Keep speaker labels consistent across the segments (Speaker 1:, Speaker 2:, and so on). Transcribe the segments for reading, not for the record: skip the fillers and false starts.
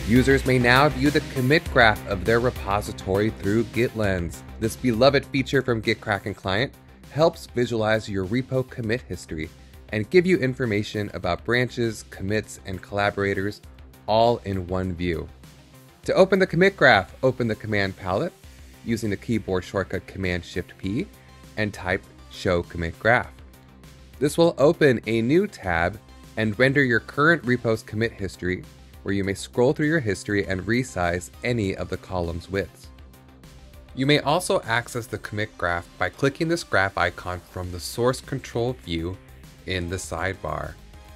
Speaker 1: Users may now view the commit graph of their repository through GitLens. This beloved feature from GitKraken Client helps visualize your repo commit history and give you information about branches, commits, and collaborators all in one view. To open the commit graph, open the command palette using the keyboard shortcut Cmd+Shift+P and type Show Commit Graph. This will open a new tab and render your current repo's commit history, where you may scroll through your history and resize any of the column's widths. You may also access the commit graph by clicking this graph icon from the source control view in the sidebar.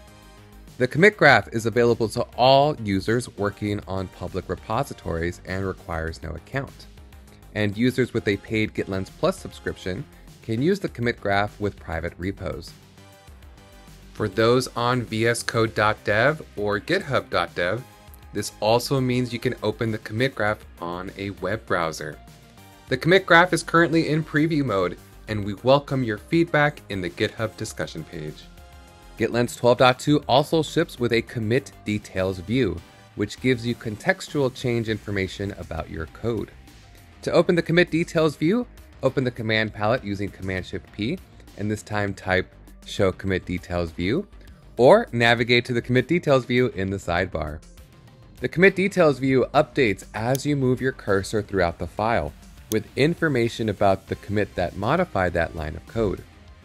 Speaker 1: The commit graph is available to all users working on public repositories and requires no account. And users with a paid GitLens Plus subscription can use the commit graph with private repos. For those on vscode.dev or github.dev, this also means you can open the commit graph on a web browser. The commit graph is currently in preview mode, and we welcome your feedback in the GitHub discussion page. GitLens 12.2 also ships with a commit details view, which gives you contextual change information about your code. To open the commit details view, open the command palette using Cmd+Shift+P, and this time type Show Commit Details View, or navigate to the Commit Details view in the sidebar. The Commit Details view updates as you move your cursor throughout the file, with information about the commit that modified that line of code.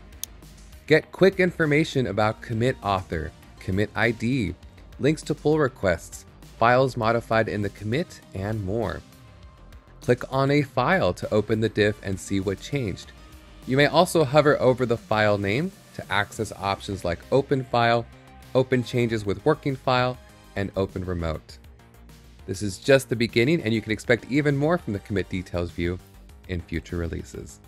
Speaker 1: Get quick information about commit author, commit ID, links to pull requests, files modified in the commit, and more. Click on a file to open the diff and see what changed. You may also hover over the file name to access options like Open File, Open Changes with Working File, and Open Remote. This is just the beginning, and you can expect even more from the Commit Details view in future releases.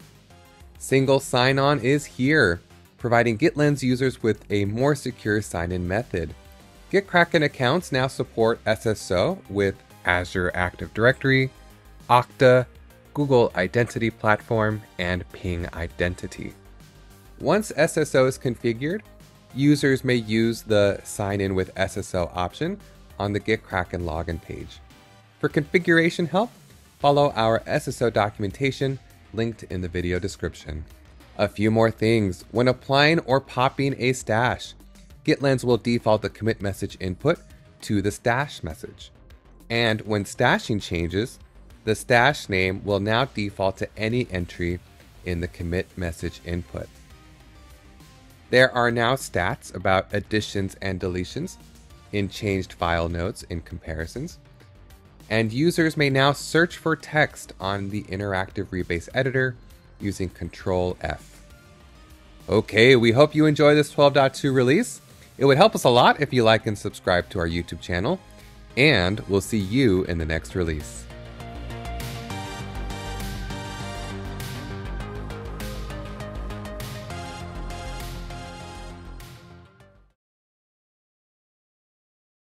Speaker 1: Single sign-on is here, providing GitLens users with a more secure sign-in method. GitKraken accounts now support SSO with Azure Active Directory, Okta, Google Identity Platform, and Ping Identity. Once SSO is configured, users may use the Sign in with SSO option on the GitKraken login page. For configuration help, follow our SSO documentation linked in the video description. A few more things. When applying or popping a stash, GitLens will default the commit message input to the stash message. And when stashing changes, the stash name will now default to any entry in the commit message input. There are now stats about additions and deletions in changed file notes in comparisons, and users may now search for text on the interactive rebase editor using Control+F. Okay, we hope you enjoy this 12.2 release. It would help us a lot if you like and subscribe to our YouTube channel, and we'll see you in the next release.